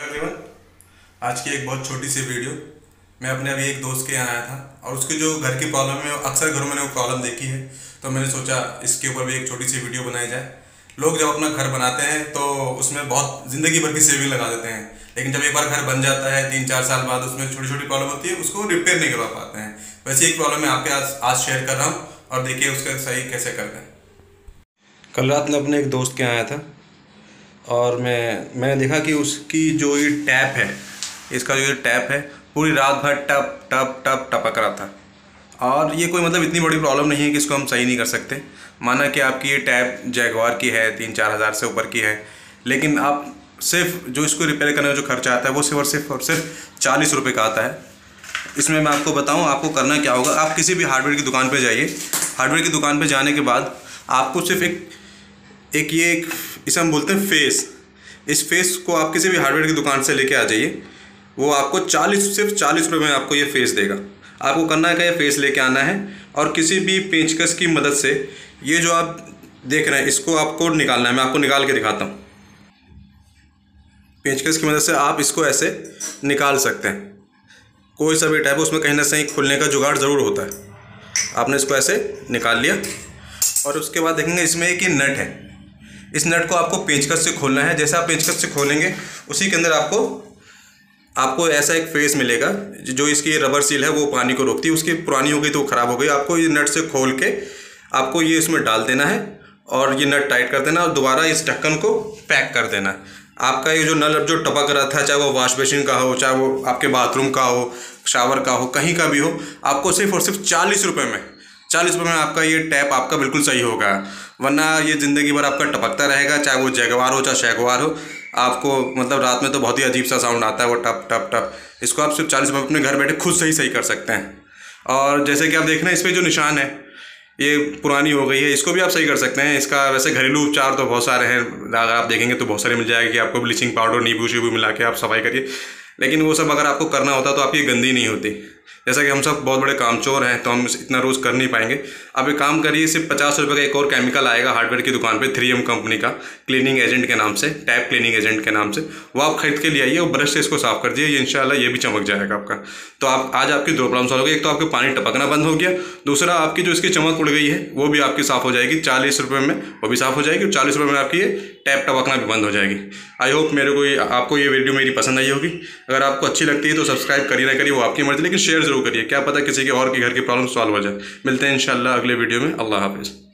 Everyone, आज की एक बहुत छोटी सी वीडियो। मैं अपने अभी एक दोस्त के यहाँ आया था और उसके जो घर की प्रॉब्लम है, अक्सर घरों में मैंने वो प्रॉब्लम देखी है, तो मैंने सोचा इसके ऊपर भी एक छोटी सी वीडियो बनाई जाए। लोग जब अपना घर बनाते हैं तो उसमें बहुत ज़िंदगी भर की सेविंग लगा देते हैं, लेकिन जब एक बार घर बन जाता है 3-4 साल बाद उसमें छोटी छोटी प्रॉब्लम होती है, उसको रिपेयर नहीं करवा पाते हैं। वैसे एक प्रॉब्लम मैं आपके आज शेयर कर रहा हूँ और देखिए उसका सही कैसे करते हैं। कल रात में अपने एक दोस्त के यहाँ आया था और मैंने देखा कि उसकी जो ये टैप है, इसका जो ये टैप है पूरी रात भर टप टप टप टपक रहा था। और ये कोई मतलब इतनी बड़ी प्रॉब्लम नहीं है कि इसको हम सही नहीं कर सकते। माना कि आपकी ये टैप जैगवार की है, 3-4 हज़ार से ऊपर की है, लेकिन आप सिर्फ जो इसको रिपेयर करने का जो खर्चा आता है वो सिर्फ 40 रुपये का आता है। इसमें मैं आपको बताऊं आपको करना क्या होगा। आप किसी भी हार्डवेयर की दुकान पे जाइए। हार्डवेयर की दुकान पे जाने के बाद आपको सिर्फ एक इसे हम बोलते हैं फेस। इस फेस को आप किसी भी हार्डवेयर की दुकान से लेके आ जाइए। वो आपको सिर्फ 40 रुपये में आपको ये फेस देगा। आपको करना है क्या, ये फेस लेके आना है और किसी भी पेंचकस की मदद से ये जो आप देख रहे हैं इसको आपको निकालना है। मैं आपको निकाल के दिखाता हूँ। पेंचकस की मदद से आप इसको ऐसे निकाल सकते हैं। कोई सा भी टैप है उसमें कहीं ना कहीं खुलने का जुगाड़ ज़रूर होता है। आपने इसको ऐसे निकाल लिया और उसके बाद देखेंगे इसमें एक ये नट है। इस नट को आपको पेंचकस से खोलना है। जैसे आप पेंचकस से खोलेंगे उसी के अंदर आपको ऐसा एक फेस मिलेगा। जो इसकी रबर सील है वो पानी को रोकती है। उसकी पुरानी हो गई तो वो ख़राब हो गई। आपको ये नट से खोल के आपको ये इसमें डाल देना है और ये नट टाइट कर देना और दोबारा इस ढक्कन को पैक कर देना है। आपका ये जो नल अब जो टपक रहा था, चाहे वो वॉश बेसिन का हो, चाहे वो आपके बाथरूम का हो, शावर का हो, कहीं का भी हो, आपको सिर्फ और सिर्फ 40 रुपये में आपका ये टैप आपका बिल्कुल सही होगा। वरना ये ज़िंदगी भर आपका टपकता रहेगा, चाहे वो जैगवार हो चाहे शैगवार हो। आपको मतलब रात में तो बहुत ही अजीब सा साउंड आता है, वो टप टप टप। इसको आप सिर्फ 40 रुपये अपने घर बैठे खुद सही कर सकते हैं। और जैसे कि आप देख रहे हैं इस पर जो निशान है ये पुरानी हो गई है, इसको भी आप सही कर सकते हैं। इसका वैसे घरेलू उपचार तो बहुत सारे हैं, अगर आप देखेंगे तो बहुत सारे मिल जाएगी आपको। ब्लीचिंग पाउडर, नींबू शीबू मिला के आप सफाई करिए, लेकिन वो सब अगर आपको करना होता तो आपकी गंदी नहीं होती। जैसा कि हम सब बहुत बड़े कामचोर हैं तो हम इतना रोज़ कर नहीं पाएंगे। आप एक काम करिए, सिर्फ 50 रुपये का एक और केमिकल आएगा हार्डवेयर की दुकान पे 3M कंपनी का, क्लीनिंग एजेंट के नाम से, टैप क्लीनिंग एजेंट के नाम से। वो आप खरीद के ले आइए और ब्रश से इसको साफ़ कर दिए, इंशाल्लाह ये भी चमक जाएगा आपका। तो आप आज आपकी 2 प्रॉब्लम सॉल्व हो गई। एक तो आपके पानी टपकना बंद हो गया, दूसरा आपकी जो इसकी चमक उड़ गई है वो भी आपकी साफ़ हो जाएगी। 40 रुपये में वो भी साफ़ हो जाएगी और 40 रुपये में आपकी ये टैप टपकना भी बंद हो जाएगी। आई होप आपको ये वीडियो मेरी पसंद आई होगी। अगर आपको अच्छी लगती है तो सब्सक्राइब करिए ना करिए वो आपकी मर्जी, लेकिन शेयर जरूर करिए। क्या पता किसी के और के घर की प्रॉब्लम सॉल्व हो जाए। मिलते हैं इंशाल्लाह अगले वीडियो में। अल्लाह हाफिज़।